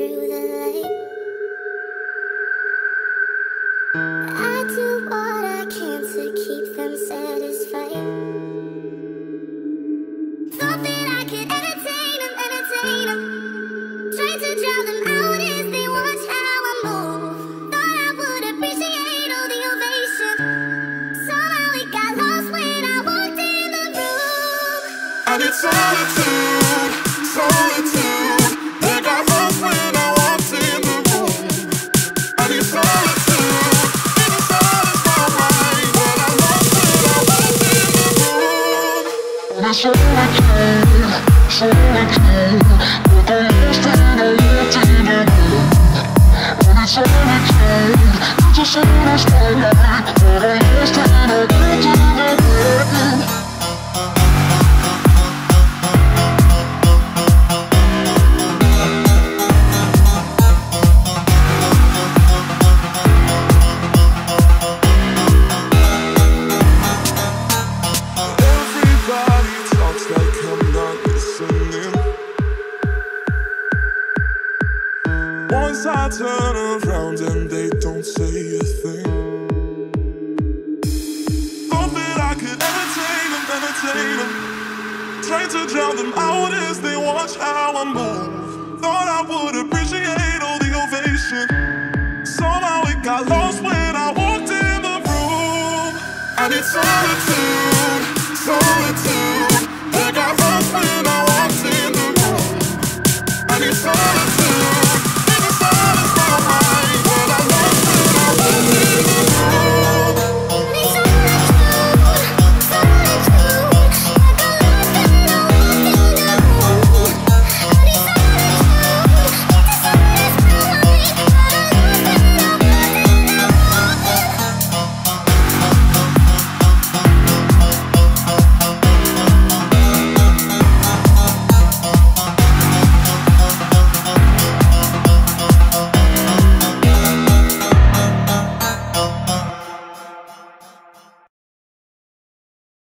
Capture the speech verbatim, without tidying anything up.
through the light. I do what I can to keep them satisfied. Thought that I could entertain them, entertain them. Tried to drown them out as they watch how I move. Thought I would appreciate all the ovation. Somehow it got lost when I walked in the room. I need solitude, solitude. It got lost when I walked in the room. I need solitude, it is satisfy my mind. But I lost when I walked in the room. I need solitude, solitude. It got lost when I walked in the room. I need solitude, it just satisfy my mind. But I lost when I walked in the room. Once I turn around and they don't say a thing. Thought that I could entertain them, entertain them. Trying to drown them out as they watch how I move.